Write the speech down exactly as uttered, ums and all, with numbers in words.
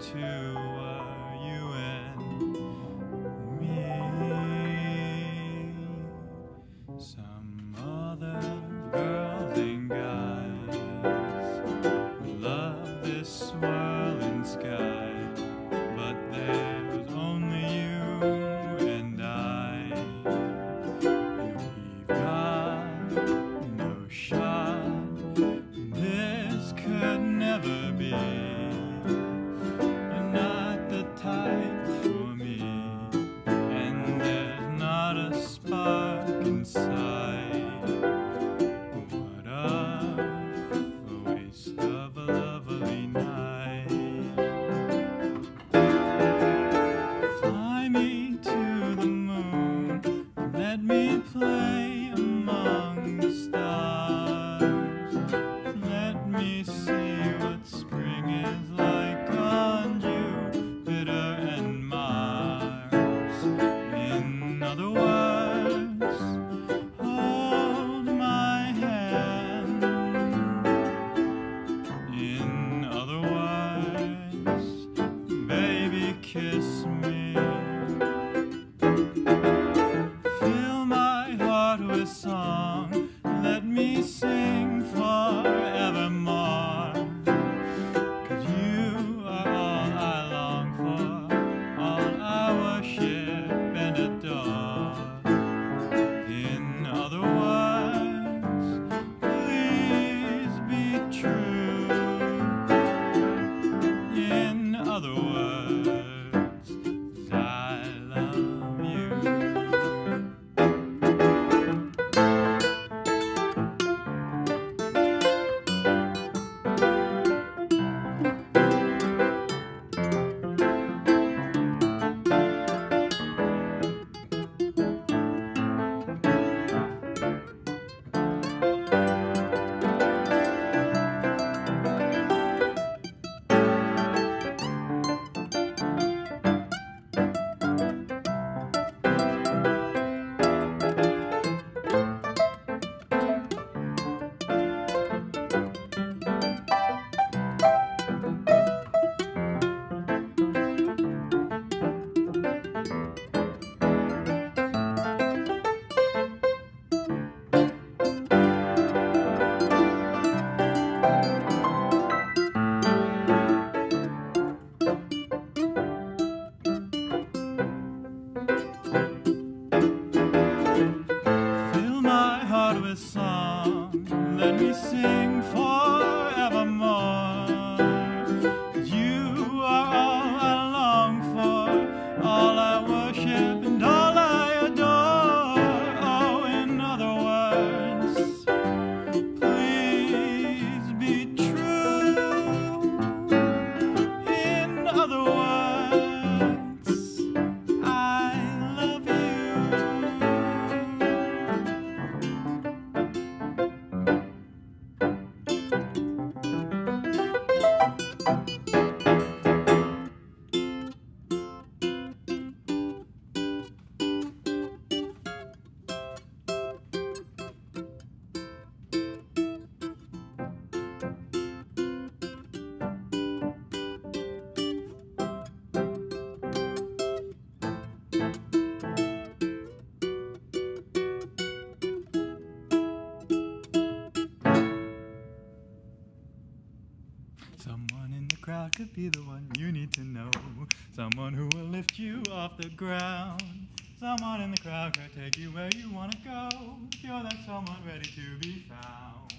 two were you and me. Some other girls and guys would love this swirling sky, but there's only you and I, and we've got no shot. This could never be. You're not the type for me, and there's not a spark inside. What a waste of a lovely night. Fly me to the moon, let me play among the stars. Let me see what spring is like on Jupiter and Mars. In other words, hold my hand. In other words, baby, kiss me. Fill my heart with song, let me sing forevermore. 'Cause you are all I long for, all I worship and adore. In other words, please be true. In other words, 'cause I love you. Fill my heart with song, let me sing forevermore. 'Cause you are all I long for, all I worship and all I adore. Oh, in other words, please be true. In other words, I love you. Someone in the crowd could be the one you need to know. Someone who will lift you off the ground. Someone in the crowd could take you where you want to go. If you're that someone ready to be found.